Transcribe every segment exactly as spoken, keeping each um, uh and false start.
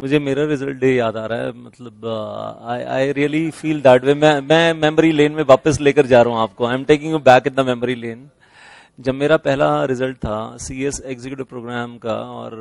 मुझे मेरा result day याद आ रहा है, मतलब I I really feel that way. मैं मैं मेमोरी लेन में वापस लेकर जा रहा हूँ आपको। I am taking you back in the memory lane. जब मेरा पहला रिजल्ट था सीएस एग्जीक्यूटिव प्रोग्राम का, और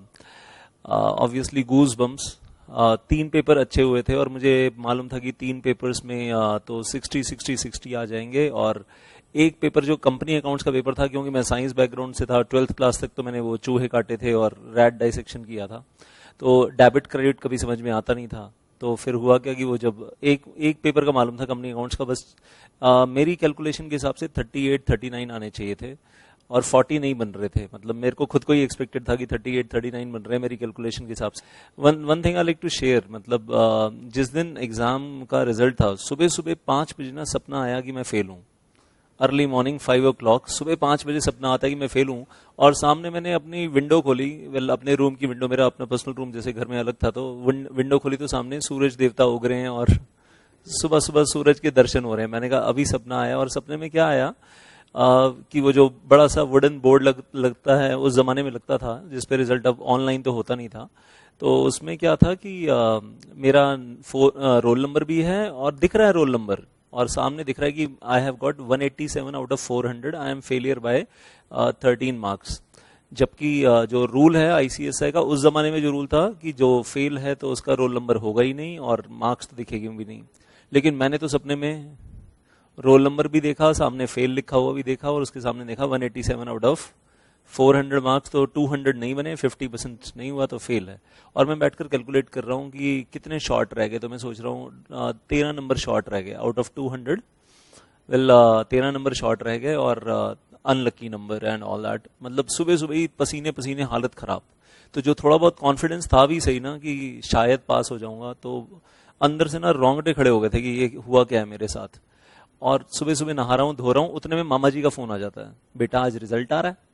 ऑब्वियसली गूज बम्प्स, तीन पेपर अच्छे हुए थे और मुझे मालूम था कि तीन पेपर्स में uh, तो सिक्सटी सिक्सटी सिक्सटी आ जाएंगे, और एक पेपर जो कंपनी अकाउंट्स का पेपर था, क्योंकि मैं साइंस बैकग्राउंड से था, ट्वेल्थ क्लास तक तो मैंने वो चूहे काटे थे और रैट डाइसेक्शन किया था, तो डेबिट क्रेडिट कभी समझ में आता नहीं था। तो फिर हुआ क्या कि वो जब एक एक पेपर का मालूम था कंपनी अकाउंट्स का, बस आ, मेरी कैलकुलेशन के हिसाब से थर्टी एट थर्टी नाइन आने चाहिए थे और फोर्टी नहीं बन रहे थे। मतलब मेरे को खुद को ही एक्सपेक्टेड था कि थर्टी एट थर्टी नाइन बन रहे हैं मेरी कैलकुलेशन के हिसाब से। One one thing I like to share, मतलब आ, जिस दिन एग्जाम का रिजल्ट था, सुबह सुबह पाँच बजे ना सपना आया कि मैं फेल हूँ। Early morning five o'clock सुबह पाँच बजे सपना आता है कि मैं फेल हूँ, और सामने मैंने अपनी विंडो खोली, वेल अपने रूम की विंडो, मेरा अपना पर्सनल रूम जैसे घर में अलग था, तो विंडो खोली तो सामने सूरज देवता उग रहे हैं और सुबह सुबह सूरज के दर्शन हो रहे हैं। मैंने कहा अभी सपना आया। और सपने में क्या आया आ, कि वो जो बड़ा सा वुडन बोर्ड लग, लगता है, उस जमाने में लगता था, जिसपे रिजल्ट अब ऑनलाइन तो होता नहीं था, तो उसमें क्या था कि आ, मेरा रोल नंबर भी है और दिख रहा है रोल नंबर, और सामने दिख रहा है कि I have got one eighty seven out of four hundred, I am failure by thirteen marks. जबकि uh, जो रूल है आईसीएसआई का, उस जमाने में जो रूल था कि जो फेल है तो उसका रोल नंबर होगा ही नहीं और मार्क्स तो दिखेगी भी नहीं। लेकिन मैंने तो सपने में रोल नंबर भी देखा, सामने फेल लिखा हुआ भी देखा, और उसके सामने देखा one eighty seven out of four hundred marks, तो टू हंड्रेड नहीं बने, फिफ्टी परसेंट नहीं हुआ तो फेल है। और मैं बैठकर कैलकुलेट कर रहा हूँ कि कितने शॉर्ट रह गए, तो मैं सोच रहा हूँ तेरह नंबर शॉर्ट रह गए out of two hundred. Well तेरह नंबर शॉर्ट रह गए और unlucky number and all that. मतलब सुबह सुबह ही पसीने पसीने, हालत खराब। तो जो थोड़ा बहुत कॉन्फिडेंस था भी सही ना कि शायद पास हो जाऊंगा, तो अंदर से ना रोंगटे खड़े हो गए थे कि ये हुआ क्या है मेरे साथ। और सुबह सुबह नहा रहा हूँ, धो रहा हूँ, उतने में मामा जी का फोन आ जाता है, बेटा आज रिजल्ट आ रहा है।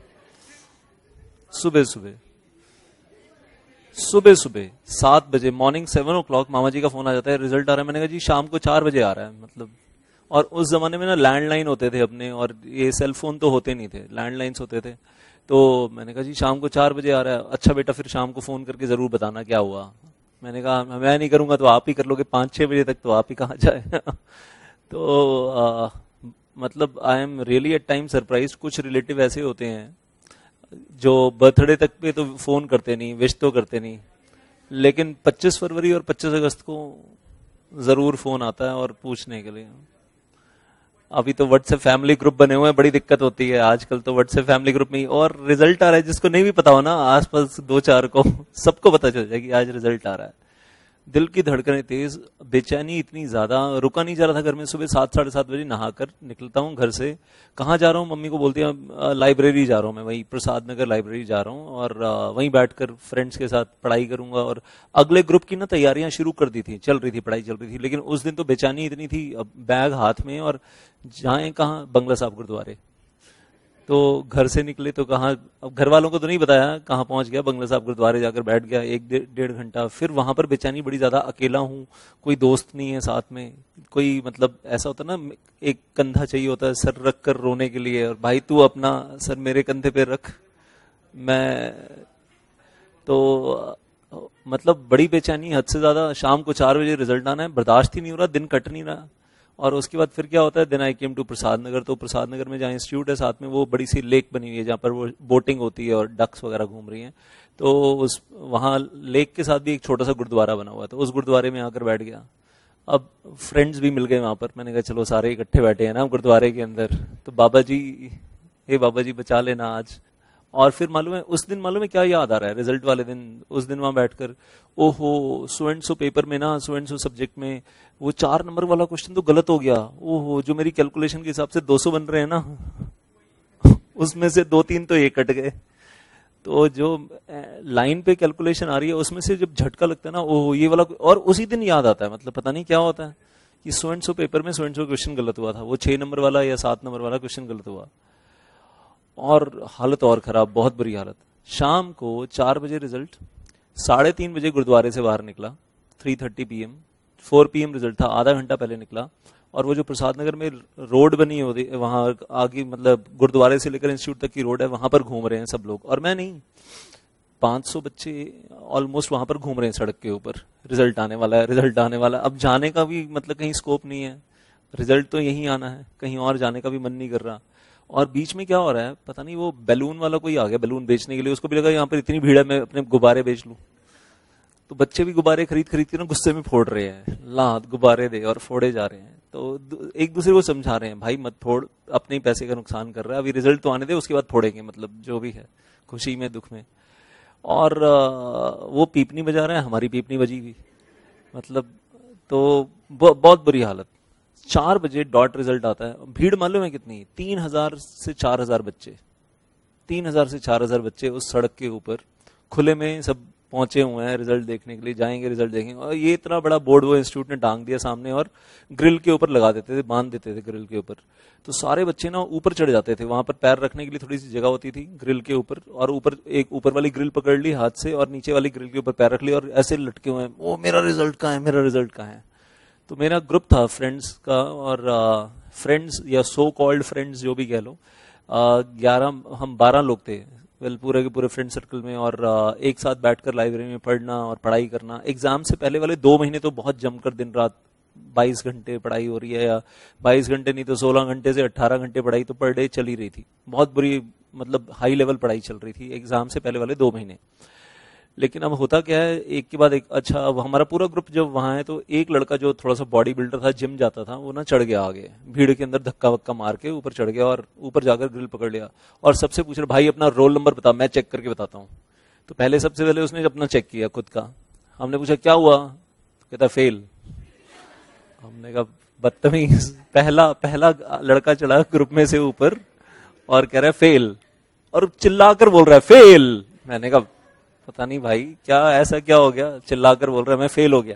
सुबह सुबह सुबह सुबह सात बजे, मॉर्निंग सेवन ओ क्लॉक मामा जी का फोन आ जाता है, रिजल्ट आ रहा है। मैंने कहा जी शाम को चार बजे आ रहा है, मतलब। और उस जमाने में ना लैंडलाइन होते थे अपने, और ये सेल फोन तो होते नहीं थे, लैंडलाइंस होते थे। तो मैंने कहा जी शाम को चार बजे आ रहा है, अच्छा बेटा फिर शाम को फोन करके जरूर बताना क्या हुआ। मैंने कहा मैं नहीं करूंगा तो आप ही कर लोगे, पाँच छह बजे तक तो आप ही कहाँ जाए। तो आ, मतलब I am really at time surprise. कुछ रिलेटिव ऐसे होते हैं जो बर्थडे तक पे तो फोन करते नहीं, विश तो करते नहीं, लेकिन पच्चीस फरवरी और पच्चीस अगस्त को जरूर फोन आता है और पूछने के लिए। अभी तो व्हाट्सएप फैमिली ग्रुप बने हुए हैं, बड़ी दिक्कत होती है आजकल तो व्हाट्सएप फैमिली ग्रुप में ही, और रिजल्ट आ रहा है, जिसको नहीं भी पता हो ना आसपास दो चार को, सबको पता चल जाए कि आज रिजल्ट आ रहा है। दिल की धड़कनें तेज, बेचैनी इतनी ज्यादा, रुका नहीं जा रहा था घर में। सुबह सात साढ़े सात बजे नहाकर निकलता हूँ घर से। कहाँ जा रहा हूँ, मम्मी को बोलती है लाइब्रेरी जा रहा हूँ मैं, वही प्रसाद नगर लाइब्रेरी जा रहा हूँ, और वहीं बैठकर फ्रेंड्स के साथ पढ़ाई करूंगा। और अगले ग्रुप की ना तैयारियां शुरू कर दी थी, चल रही थी, पढ़ाई चल रही थी। लेकिन उस दिन तो बेचैनी इतनी थी, बैग हाथ में, और जाए कहाँ, बंगला साहब गुरुद्वारे। तो घर से निकले तो कहाँ, अब घर वालों को तो नहीं बताया कहाँ पहुंच गया, बंगला साहब गुरुद्वारे जाकर बैठ गया एक डेढ़ घंटा। फिर वहां पर बेचैनी बड़ी ज्यादा, अकेला हूँ, कोई दोस्त नहीं है साथ में, कोई मतलब ऐसा होता ना, एक कंधा चाहिए होता है सर रख कर रोने के लिए, और भाई तू अपना सर मेरे कंधे पे रख। मैं तो मतलब बड़ी बेचैनी, हद से ज्यादा। शाम को चार बजे रिजल्ट आना है, बर्दाश्त ही नहीं हो रहा, दिन कट नहीं रहा। और उसके बाद फिर क्या होता है, देन आई केम टू प्रसाद नगर। तो प्रसाद नगर में जहाँ इंस्टीट्यूट है, साथ में वो बड़ी सी लेक बनी हुई है जहाँ पर वो बोटिंग होती है और डक्स वगैरह घूम रही हैं। तो उस वहाँ लेक के साथ भी एक छोटा सा गुरुद्वारा बना हुआ है, तो उस गुरुद्वारे में आकर बैठ गया। अब फ्रेंड्स भी मिल गए वहां पर, मैंने कहा चलो सारे इकट्ठे बैठे हैं ना गुरुद्वारे के अंदर, तो बाबा जी, हे बाबा जी बचा लेना आज। और फिर मालूम है उस दिन, मालूम है क्या याद आ रहा है रिजल्ट वाले दिन, उस दिन वहां बैठकर, ओहो सो एंड सो पेपर में ना, सो एंड सो सब्जेक्ट में वो चार नंबर वाला क्वेश्चन तो गलत हो गया। ओहो, जो मेरी कैलकुलेशन के हिसाब से दो सौ बन रहे हैं ना, उसमें से दो तीन तो ये कट गए। तो जो लाइन पे कैलकुलेशन आ रही है उसमें से जब झटका लगता है ना, ओहो ये वाला, और उसी दिन याद आता है। मतलब पता नहीं क्या होता है कि सो एंड सो पेपर में सो एंड सो क्वेश्चन गलत हुआ था, वो छह नंबर वाला या सात नंबर वाला क्वेश्चन गलत हुआ, और हालत और खराब, बहुत बुरी हालत। शाम को चार बजे रिजल्ट, साढ़े तीन बजे गुरुद्वारे से बाहर निकला, three thirty P M, four P M result था, आधा घंटा पहले निकला। और वो जो प्रसाद नगर में रोड बनी होती वहां आगे, मतलब गुरुद्वारे से लेकर इंस्टीट्यूट तक की रोड है, वहां पर घूम रहे हैं सब लोग, और मैं नहीं। पाँच सौ बच्चे ऑलमोस्ट वहां पर घूम रहे हैं सड़क के ऊपर, रिजल्ट आने वाला है, रिजल्ट आने वाला है। अब जाने का भी मतलब कहीं स्कोप नहीं है, रिजल्ट तो यहीं आना है, कहीं और जाने का भी मन नहीं कर रहा। और बीच में क्या हो रहा है पता नहीं, वो बैलून वाला कोई आ गया बैलून बेचने के लिए, उसको भी लगा यहाँ पर इतनी भीड़ है मैं अपने गुब्बारे बेच लूं। तो बच्चे भी गुब्बारे खरीद खरीद के ना गुस्से में फोड़ रहे हैं, ला गुब्बारे दे, और फोड़े जा रहे हैं। तो एक दूसरे को समझा रहे हैं, भाई मत फोड़, अपने ही पैसे का नुकसान कर रहा है, अभी रिजल्ट तो आने दे, उसके बाद फोड़ेंगे, मतलब जो भी है, खुशी में दुख में। और वो पीपनी बजा रहे हैं, हमारी पीपनी बजी हुई, मतलब तो बहुत बुरी हालत। चार बजे डॉट रिजल्ट आता है, भीड़ मालूम है कितनी, तीन हजार से चार हजार बच्चे, तीन हजार से चार हजार बच्चे उस सड़क के ऊपर खुले में सब पहुंचे हुए हैं रिजल्ट देखने के लिए, जाएंगे रिजल्ट देखेंगे। और ये इतना बड़ा बोर्ड वो इंस्टीट्यूट ने टांग दिया सामने, और ग्रिल के ऊपर लगा देते थे, बांध देते थे ग्रिल के ऊपर। तो सारे बच्चे ना ऊपर चढ़ जाते थे, वहां पर पैर रखने के लिए थोड़ी सी जगह होती थी ग्रिल के ऊपर, और ऊपर एक ऊपर वाली ग्रिल पकड़ ली हाथ से, और नीचे वाली ग्रिल के ऊपर पैर रख लिया, और ऐसे लटके हुए हैं, ओ मेरा रिजल्ट कहाँ है, मेरा रिजल्ट कहाँ है। तो मेरा ग्रुप था फ्रेंड्स का, और फ्रेंड्स या सो कॉल्ड फ्रेंड्स जो भी कह लो, ग्यारह हम बारह लोग थे, वेल पूरे के पूरे फ्रेंड सर्कल में, और एक साथ बैठकर लाइब्रेरी में पढ़ना और पढ़ाई करना। एग्जाम से पहले वाले दो महीने तो बहुत जमकर दिन रात बाईस घंटे पढ़ाई हो रही है, या बाईस घंटे नहीं तो सोलह घंटे से अट्ठारह घंटे पढ़ाई तो पर डे चली रही थी, बहुत बुरी मतलब हाई लेवल पढ़ाई चल रही थी एग्जाम से पहले वाले दो महीने। लेकिन अब होता क्या है, एक के बाद एक, अच्छा अब हमारा पूरा ग्रुप जब वहां है, तो एक लड़का जो थोड़ा सा बॉडी बिल्डर था, जिम जाता था, वो ना चढ़ गया आगे, भीड़ के अंदर धक्का वक्का मार के ऊपर चढ़ गया, और ऊपर जाकर ग्रिल पकड़ लिया, और सबसे पूछ रहा, भाई अपना रोल नंबर बता, मैं चेक करके बताता हूँ। तो पहले सबसे पहले उसने अपना चेक किया खुद का, हमने पूछा क्या हुआ, तो कहता फेल। हमने कहा बदतमीज, पहला पहला लड़का चढ़ा ग्रुप में से ऊपर और कह रहा है फेल, और चिल्लाकर बोल रहा है फेल। मैंने कहा पता नहीं भाई क्या ऐसा क्या हो गया, चिल्लाकर बोल रहा है मैं फेल हो गया।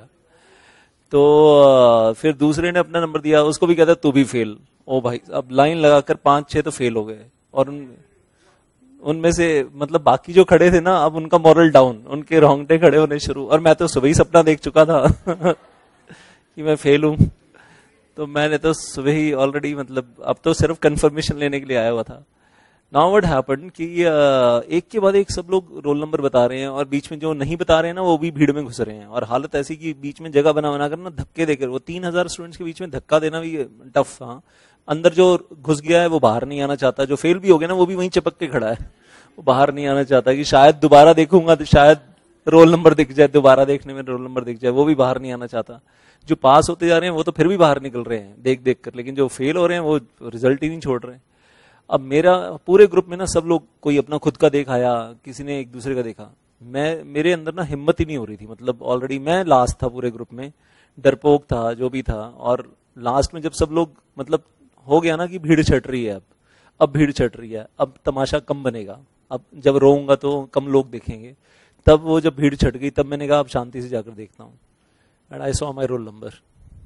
तो फिर दूसरे ने अपना नंबर दिया, उसको भी कहता तू भी फेल। ओ भाई, अब लाइन लगाकर पांच छह तो फेल हो गए, और उन उनमें से मतलब बाकी जो खड़े थे ना, अब उनका मॉरल डाउन, उनके रोंगटे खड़े होने शुरू। और मैं तो सुबह ही सपना देख चुका था कि मैं फेल हूं, तो मैंने तो सुबह ही ऑलरेडी मतलब अब तो सिर्फ कंफर्मेशन लेने के लिए आया हुआ था। नाउ व्हाट हैपेंड कि एक के बाद एक सब लोग रोल नंबर बता रहे हैं, और बीच में जो नहीं बता रहे हैं ना वो भी भीड़ में घुस रहे हैं, और हालत ऐसी कि बीच में जगह बना बना कर ना धक्के देकर, वो तीन हजार स्टूडेंट्स के बीच में धक्का देना भी टफ। हाँ, अंदर जो घुस गया है वो बाहर नहीं आना चाहता, जो फेल भी हो गया ना वो भी वहीं चिपक के खड़ा है, वो बाहर नहीं आना चाहता कि शायद दोबारा देखूंगा तो शायद रोल नंबर दिख जाए, दोबारा देखने में रोल नंबर दिख जाए, वो भी बाहर नहीं आना चाहता। जो पास होते जा रहे हैं वो तो फिर भी बाहर निकल रहे हैं देख देख कर, लेकिन जो फेल हो रहे हैं वो रिजल्ट ही नहीं छोड़ रहे हैं। अब मेरा पूरे ग्रुप में ना सब लोग, कोई अपना खुद का देख आया, किसी ने एक दूसरे का देखा, मैं मेरे अंदर ना हिम्मत ही नहीं हो रही थी, मतलब ऑलरेडी मैं लास्ट था पूरे ग्रुप में, डरपोक था जो भी था। और लास्ट में जब सब लोग मतलब हो गया ना कि भीड़ छट रही है, अब अब भीड़ छट रही है, अब तमाशा कम बनेगा, अब जब रोऊंगा तो कम लोग देखेंगे, तब वो जब भीड़ छट गई तब मैंने कहा अब शांति से जाकर देखता हूँ, and I saw my roll number,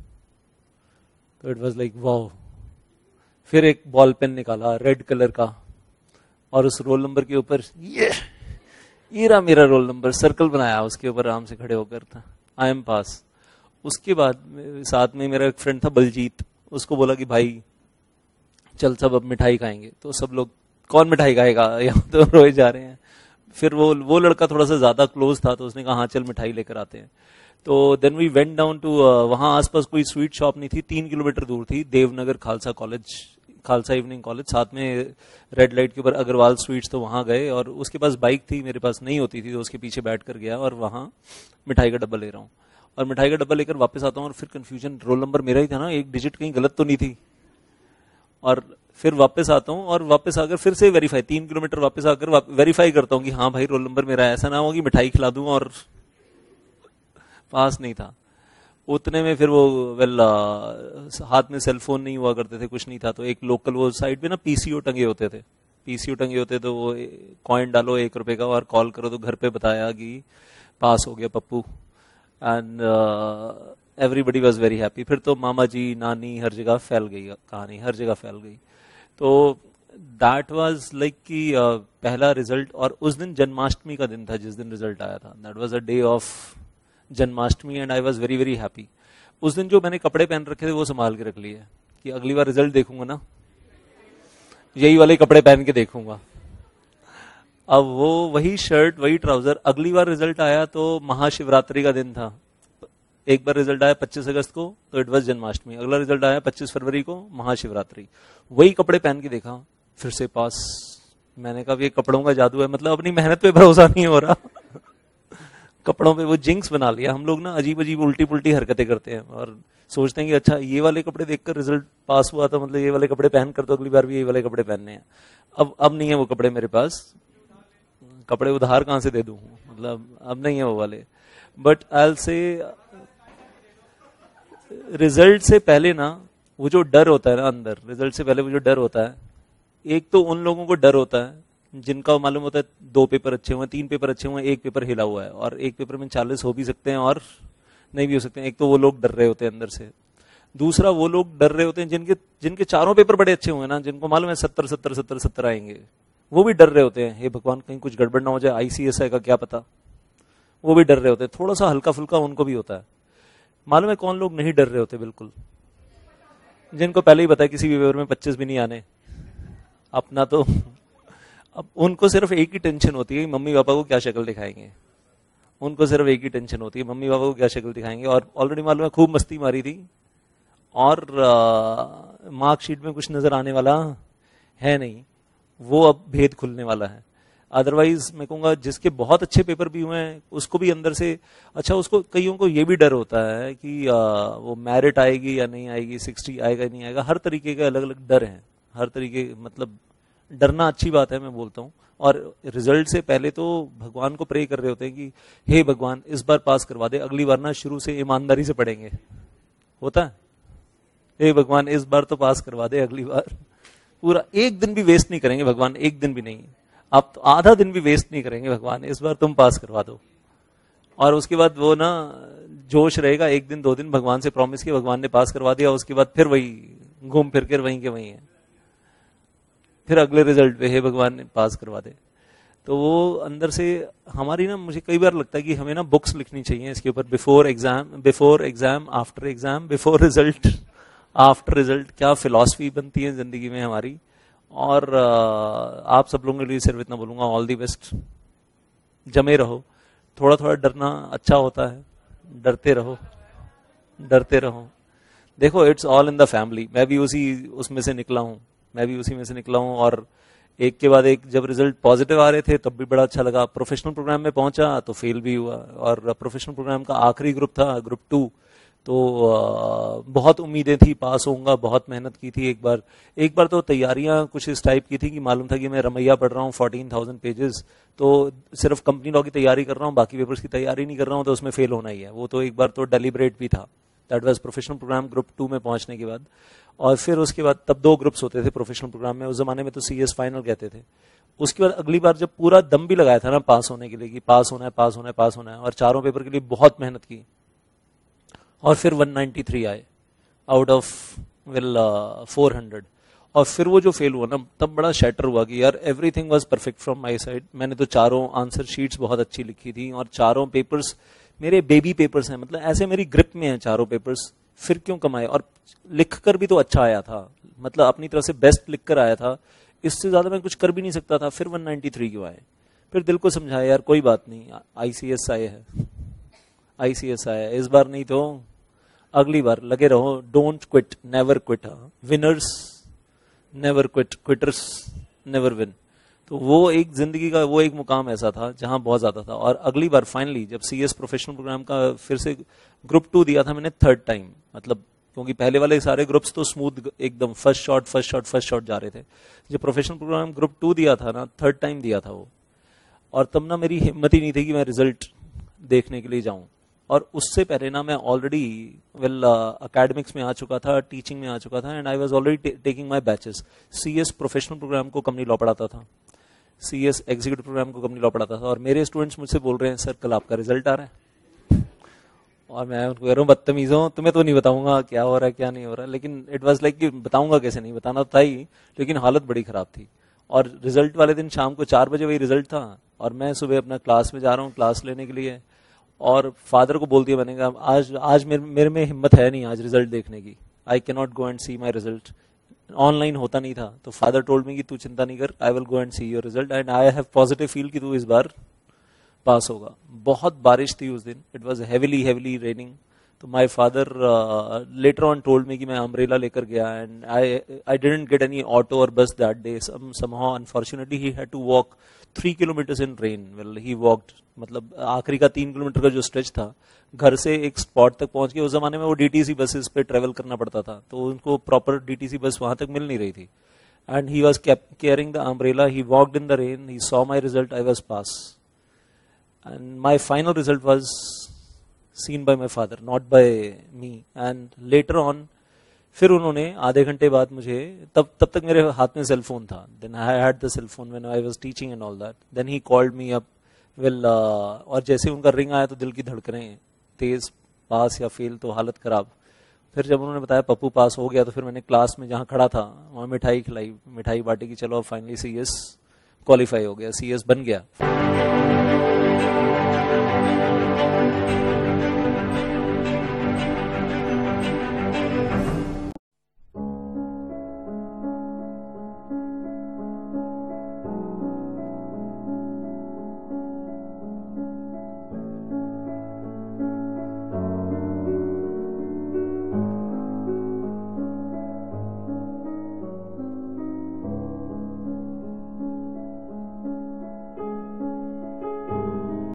तो इट वाज लाइक वाओ। फिर एक बॉल पेन निकाला रेड कलर का, और उस रोल नंबर के ऊपर ये ये रहा मेरा रोल नंबर, सर्कल बनाया, उसके ऊपर आराम से खड़े होकर था, आई एम पास। उसके बाद साथ में मेरा एक फ्रेंड था बलजीत, उसको बोला कि भाई चल सब अब मिठाई खाएंगे, तो सब लोग कौन मिठाई खाएगा, यहाँ तो रोए जा रहे हैं। फिर वो वो लड़का थोड़ा सा ज्यादा क्लोज था, तो उसने कहा हाँ चल मिठाई लेकर आते हैं। तो then we went down to, वहां आसपास कोई स्वीट शॉप नहीं थी, तीन किलोमीटर दूर थी, Devnagar Khalsa college, Khalsa evening college, साथ में रेड लाइट के ऊपर अग्रवाल स्वीट्स, तो वहां गए। और उसके पास बाइक थी, मेरे पास नहीं होती थी, तो उसके पीछे बैठ कर गया, और वहां मिठाई का डब्बा ले रहा हूँ, और मिठाई का डब्बा लेकर वापस आता हूँ, और फिर कंफ्यूजन, रोल नंबर मेरा ही था ना, एक डिजिट कहीं गलत तो नहीं थी। और फिर वापस आता हूँ, और वापस आकर फिर से वेरीफाई, तीन किलोमीटर वापस आकर वेरीफाई करता हूँ कि हाँ भाई रोल नंबर मेरा, ऐसा ना हो कि मिठाई खिला दूं और पास नहीं था। उतने में फिर वो वेल हाथ में सेलफोन नहीं हुआ करते थे, कुछ नहीं था, तो एक लोकल वो साइड पे ना पीसीओ टंगे होते थे, पीसीओ टंगे होते तो वो कॉइन डालो एक रुपए का और कॉल करो तो घर पे बताया कि पास हो गया Pappu, and everybody was very happy. फिर तो मामा जी नानी हर जगह फैल गई कहानी, हर जगह फैल गई। तो दैट वाज लाइक कि पहला रिजल्ट, और उस दिन जन्माष्टमी का दिन था जिस दिन रिजल्ट आया था, that was a day of Janmashtami, and I was very very happy. उस दिन जो मैंने कपड़े पहन रखे थे वो संभाल के रख लिए कि अगली बार रिजल्ट देखूंगा ना यही वाले कपड़े पहन के देखूंगा। अब वो वही शर्ट वही ट्राउजर, अगली बार रिजल्ट आया तो महाशिवरात्रि का दिन था। एक बार रिजल्ट आया पच्चीस अगस्त को तो इट वाज जन्माष्टमी, अगला रिजल्ट आया पच्चीस फरवरी को महाशिवरात्रि, वही कपड़े पहन के देखा, फिर से पास। मैंने कहा ये कपड़ों का जादू है, मतलब अपनी मेहनत पे भरोसा नहीं हो रहा कपड़ों पे वो जिंक्स बना लिया। हम लोग ना अजीब अजीब उल्टी पुल्टी हरकतें करते हैं और सोचते हैं कि अच्छा ये वाले कपड़े देखकर रिजल्ट पास हुआ तो मतलब ये वाले कपड़े पहनकर तो अगली बार भी ये वाले कपड़े पहनने हैं। अब अब नहीं है वो कपड़े मेरे पास, कपड़े उधार कहां से दे दूं, मतलब अब नहीं है वो वाले। बट आई से रिजल्ट से पहले ना वो जो डर होता है ना अंदर, रिजल्ट से पहले वो जो डर होता है, एक तो उन लोगों को डर होता है जिनका मालूम होता है दो पेपर अच्छे हुए, तीन पेपर अच्छे हुए, एक पेपर हिला हुआ है और एक पेपर में चालीस हो भी सकते हैं और नहीं भी हो सकते हैं। एक तो वो लोग डर रहे होते हैं अंदर से, दूसरा वो लोग डर रहे होते हैं जिनके जिनके चारों पेपर बड़े अच्छे हुए ना, जिनको मालूम है सत्तर सत्तर सत्तर सत्तर आएंगे, वो भी डर रहे होते हैं, हे भगवान कहीं कुछ गड़बड़ ना हो जाए, आईसीएसआई का क्या पता, वो भी डर रहे होते हैं। थोड़ा सा हल्का फुल्का उनको भी होता है। मालूम है कौन लोग नहीं डर रहे होते बिल्कुल, जिनको पहले ही पता है किसी भी पेपर में पच्चीस भी नहीं आने अपना, तो अब उनको सिर्फ एक ही टेंशन होती है कि मम्मी पापा को क्या शक्ल दिखाएंगे, उनको सिर्फ एक ही टेंशन होती है मम्मी पापा को क्या शक्ल दिखाएंगे। और ऑलरेडी मालूम है खूब मस्ती मारी थी और मार्कशीट में कुछ नजर आने वाला है नहीं, वो अब भेद खुलने वाला है। अदरवाइज मैं कहूंगा जिसके बहुत अच्छे पेपर भी हुए हैं उसको भी अंदर से अच्छा, उसको कईयों को ये भी डर होता है कि आ, वो मेरिट आएगी या नहीं आएगी, सिक्सटी आएगा या नहीं आएगा, हर तरीके के अलग अलग डर हैं, हर तरीके, मतलब डरना अच्छी बात है मैं बोलता हूँ। और रिजल्ट से पहले तो भगवान को प्रे कर रहे होते हैं कि हे भगवान इस बार पास करवा दे, अगली बार ना शुरू से ईमानदारी से पढ़ेंगे, होता है, हे भगवान इस बार तो पास करवा दे, अगली बार पूरा एक दिन भी वेस्ट नहीं करेंगे भगवान, एक दिन भी नहीं, आप तो आधा दिन भी वेस्ट नहीं करेंगे भगवान, इस बार तुम पास करवा दो। और उसके बाद वो ना जोश रहेगा, एक दिन दो दिन भगवान से प्रॉमिस किया, भगवान ने पास करवा दिया, उसके बाद फिर वही घूम फिर कर वहीं के वहीं है, फिर अगले रिजल्ट पे हे भगवान ने पास करवा दे। तो वो अंदर से हमारी ना, मुझे कई बार लगता है कि हमें ना बुक्स लिखनी चाहिए इसके ऊपर, before exam, before exam, after exam, before result, after result, क्या फिलॉसफी बनती है जिंदगी में हमारी। और आप सब लोगों के लिए सिर्फ इतना बोलूंगा, ऑल दी बेस्ट, जमे रहो, थोड़ा थोड़ा डरना अच्छा होता है, डरते रहो डरते रहो। देखो it's all in the family, मैं भी उसी उसमें से निकला हूं, मैं भी उसी में से निकला हूं। और एक के बाद एक जब रिजल्ट पॉजिटिव आ रहे थे तब भी बड़ा अच्छा लगा, प्रोफेशनल प्रोग्राम में पहुंचा तो फेल भी हुआ, और प्रोफेशनल प्रोग्राम का आखिरी ग्रुप था ग्रुप टू, तो बहुत उम्मीदें थी पास होऊंगा, बहुत मेहनत की थी। एक बार एक बार तो तैयारियां कुछ इस टाइप की थी कि मालूम था कि मैं रमैया पढ़ रहा हूँ फोर्टीन थाउजेंड पेजेस, तो सिर्फ कंपनी लॉ की तैयारी कर रहा हूँ, बाकी पेपर्स की तैयारी नहीं कर रहा हूँ, तो उसमें फेल होना ही है। वो तो एक बार तो डेलिब्रेट भी था, that was professional programme group two में पहुंचने के बाद। और फिर उसके बाद तब दो ग्रुप्स होते थे प्रोफेशनल प्रोग्राम में, उस जमाने में तो सी एस फाइनल कहते थे। उसके बाद अगली बार जब पूरा दम भी लगाया था ना पास होने के लिए कि पास होना है पास होना है पास होना है, और चारों पेपर के लिए बहुत मेहनत की, और फिर वन नाइंटी थ्री आए out of well four hundred, और फिर वो जो फेल हुआ ना तब बड़ा शैटर हुआ कि यार everything was perfect from my side. मैंने तो चारों आंसर शीट्स बहुत अच्छी लिखी थी और चारों पेपर्स मेरे बेबी पेपर्स हैं, मतलब ऐसे मेरी ग्रिप में हैं चारों पेपर्स, फिर क्यों कमाए। और लिख कर भी तो अच्छा आया था, मतलब अपनी तरफ से बेस्ट लिख कर आया था, इससे ज्यादा मैं कुछ कर भी नहीं सकता था, फिर वन नाइंटी थ्री क्यों आए। फिर दिल को समझाया यार कोई बात नहीं, आईसीएस आए है, आईसीएस आया इस बार नहीं तो अगली बार, लगे रहो, don't quit, never quit, winners never quit, quitters never win. तो वो एक जिंदगी का वो एक मुकाम ऐसा था जहां बहुत ज्यादा था। और अगली बार फाइनली जब सीएस प्रोफेशनल प्रोग्राम का फिर से ग्रुप टू दिया था मैंने थर्ड टाइम, मतलब क्योंकि पहले वाले सारे ग्रुप्स तो स्मूथ एकदम first shot first shot first shot जा रहे थे, जब प्रोफेशनल प्रोग्राम ग्रुप टू दिया था ना, थर्ड टाइम दिया था वो, और तब ना मेरी हिम्मत ही नहीं थी कि मैं रिजल्ट देखने के लिए जाऊं। और उससे पहले ना मैं ऑलरेडी वेल एकेडमिक्स में आ चुका था, टीचिंग में आ चुका था, and I was already taking my batches. CS professional programme को कंपनी लॉ पढ़ाता था, सीएस एग्जीक्यूटिव प्रोग्राम को कंपनी लॉ पढ़ाता था, और मेरे स्टूडेंट्स मुझसे बोल रहे हैं सर कल आपका रिजल्ट आ रहा है, और मैं उनको कह रहा हूँ बदतमीज हूँ, तुम्हें तो नहीं बताऊंगा क्या हो रहा है क्या नहीं हो रहा है। लेकिन इट वाज लाइक कि बताऊंगा कैसे, नहीं बताना था ही, लेकिन हालत बड़ी खराब थी। और रिजल्ट वाले दिन शाम को चार बजे वही रिजल्ट था, और मैं सुबह अपना क्लास में जा रहा हूँ क्लास लेने के लिए, और फादर को बोल दिया मैंने, कहा आज आज मेरे, मेरे में हिम्मत है नहीं आज रिजल्ट देखने की, I can not go and see my result, online होता नहीं था, तो फादर टोल्ड मी कि तू चिंता नहीं कर, I will go and see your result and I have positive feel कि तू इस बार पास होगा। बहुत बारिश थी उस दिन, it was heavily heavily raining. तो my father later on told me कि मैं अम्ब्रेला लेकर गया and I I didn't get any auto और bus that day, somehow unfortunately he had to walk three kilometres in rain. Well he walked, मतलब आखिरी का तीन किलोमीटर का जो स्ट्रेच था घर से एक स्पॉट तक पहुंच के, उस जमाने में वो डीटीसी बसेस पे ट्रेवल करना पड़ता था, तो उनको प्रॉपर डीटीसी बस वहां तक मिल नहीं रही थी। And he was carrying the umbrella, he walked in the rain, he saw my result, I was pass and my final result was seen by my father, not by me. And later on, फिर उन्होंने आधे घंटे बाद मुझे, तब तब तक मेरे हाथ में सेल फोन था, then I had the cell phone when I was teaching and all that. Then he called me up, well, uh, और जैसे उनका रिंग आया तो दिल की धड़कनें तेज, पास या फेल तो हालत खराब। फिर जब उन्होंने बताया पप्पू पास हो गया, तो फिर मैंने क्लास में जहाँ खड़ा था वहाँ मिठाई खिलाई, मिठाई बांटी की चलो अब फाइनली सी एस क्वालिफाई हो गया, सी एस बन गया।